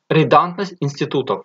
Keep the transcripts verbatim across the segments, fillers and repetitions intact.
Редандантность институтов.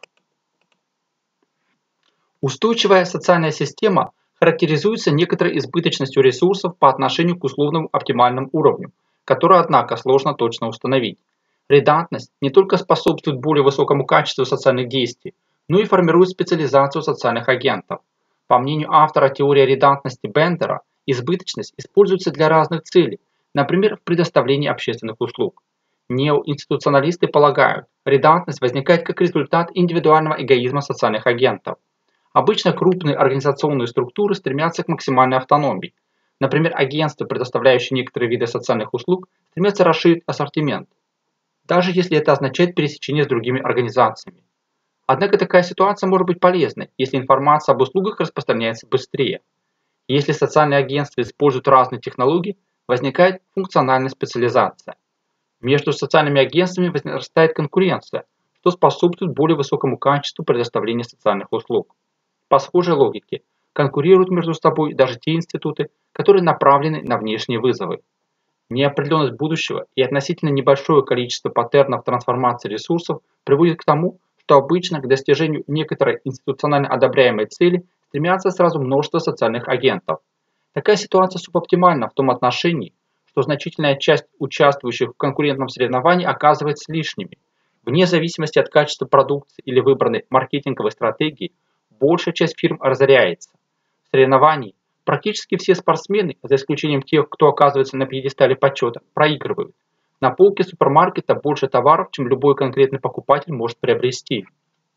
Устойчивая социальная система характеризуется некоторой избыточностью ресурсов по отношению к условному оптимальному уровню, которую, однако, сложно точно установить. Редандантность не только способствует более высокому качеству социальных действий, но и формирует специализацию социальных агентов. По мнению автора теории редандантности Бендера, избыточность используется для разных целей, например, в предоставлении общественных услуг. Неоинституционалисты полагают, редандантность возникает как результат индивидуального эгоизма социальных агентов. Обычно крупные организационные структуры стремятся к максимальной автономии. Например, агентства, предоставляющие некоторые виды социальных услуг, стремятся расширить ассортимент, даже если это означает пересечение с другими организациями. Однако такая ситуация может быть полезной, если информация об услугах распространяется быстрее. Если социальные агентства используют разные технологии, возникает функциональная специализация. Между социальными агентствами возрастает конкуренция, что способствует более высокому качеству предоставления социальных услуг. По схожей логике, конкурируют между собой даже те институты, которые направлены на внешние вызовы. Неопределенность будущего и относительно небольшое количество паттернов трансформации ресурсов приводит к тому, что обычно к достижению некоторой институционально одобряемой цели стремятся сразу множество социальных агентов. Такая ситуация субоптимальна в том отношении, что значительная часть участвующих в конкурентном соревновании оказывается лишними. Вне зависимости от качества продукции или выбранной маркетинговой стратегии, большая часть фирм разоряется. В соревновании практически все спортсмены, за исключением тех, кто оказывается на пьедестале почета, проигрывают. На полке супермаркета больше товаров, чем любой конкретный покупатель может приобрести.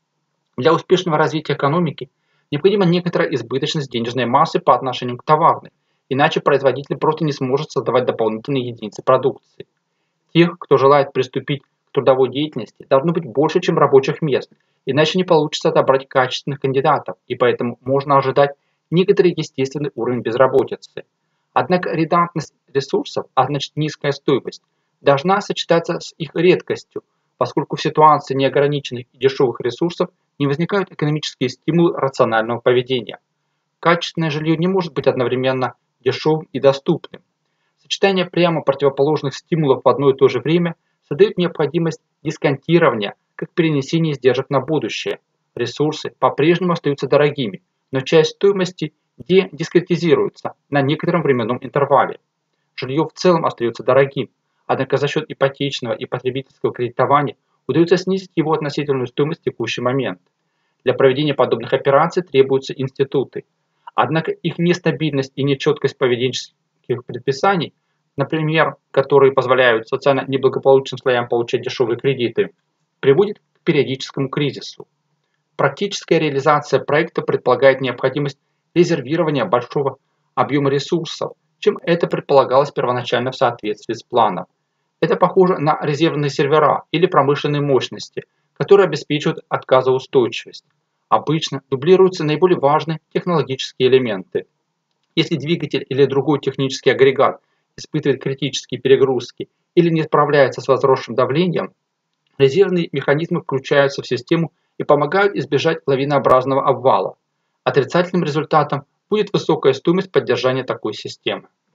Для успешного развития экономики необходима некоторая избыточность денежной массы по отношению к товарной, иначе производитель просто не сможет создавать дополнительные единицы продукции. Тех, кто желает приступить к трудовой деятельности, должно быть больше, чем рабочих мест, иначе не получится отобрать качественных кандидатов, и поэтому можно ожидать некоторый естественный уровень безработицы. Однако редандантность ресурсов, а значит низкая стоимость, должна сочетаться с их редкостью, поскольку в ситуации неограниченных и дешевых ресурсов не возникают экономические стимулы рационального поведения. Качественное жилье не может быть одновременно дешевым и доступным. Сочетание прямо противоположных стимулов в одно и то же время создает необходимость дисконтирования, как перенесение издержек на будущее. Ресурсы по-прежнему остаются дорогими, но часть стоимости дедискретизируется на некотором временном интервале. Жилье в целом остается дорогим, однако за счет ипотечного и потребительского кредитования удается снизить его относительную стоимость в текущий момент. Для проведения подобных операций требуются институты. Однако их нестабильность и нечеткость поведенческих предписаний, например, которые позволяют социально неблагополучным слоям получать дешевые кредиты, приводит к периодическому кризису. Практическая реализация проекта предполагает необходимость резервирования большого объема ресурсов, чем это предполагалось первоначально в соответствии с планом. Это похоже на резервные сервера или промышленные мощности, которые обеспечивают отказоустойчивость. Обычно дублируются наиболее важные технологические элементы. Если двигатель или другой технический агрегат испытывает критические перегрузки или не справляется с возросшим давлением, резервные механизмы включаются в систему и помогают избежать лавинообразного обвала. Отрицательным результатом будет высокая стоимость поддержания такой системы.